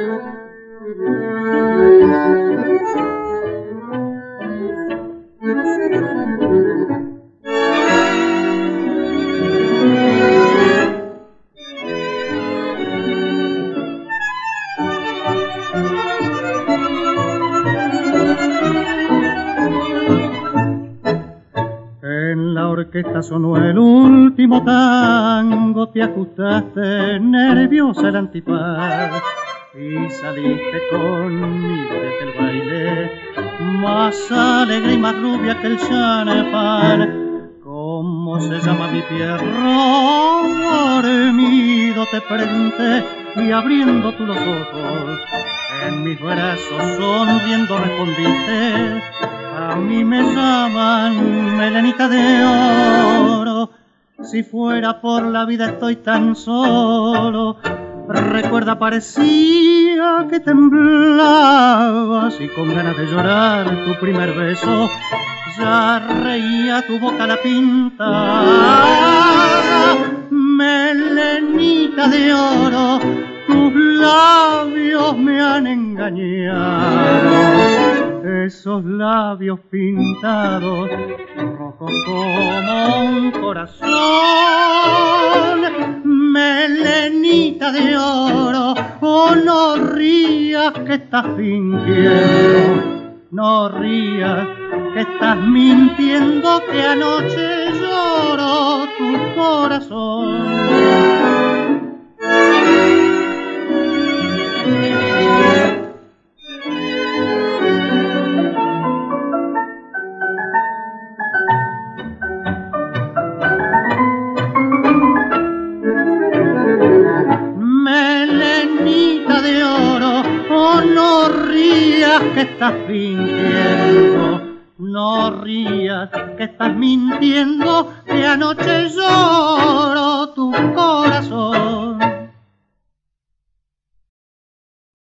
En la orquesta sonó el último tango, te ajustaste nerviosa el antifaz y saliste conmigo de aquel baile más alegre y más rubia que el champán. ¿Cómo se llama mi pierro dormido? Te pregunté y abriendo tú los ojos en mis brazos sonriendo respondiste: a mí me llaman melenita de oro. Si fuera por la vida estoy tan solo. Recuerda, parecía que temblabas y con ganas de llorar tu primer beso ya reía tu boca la pintada. Melenita de oro, tus labios me han engañado. Esos labios pintados, rojos como un corazón. Melenita de oro, oh no rías que estás fingiendo. No rías que estás mintiendo, que anoche lloró tu corazón. Melenita de oro, oh no rías que estás fingiendo. No rías que estás mintiendo, que anoche lloró tu corazón.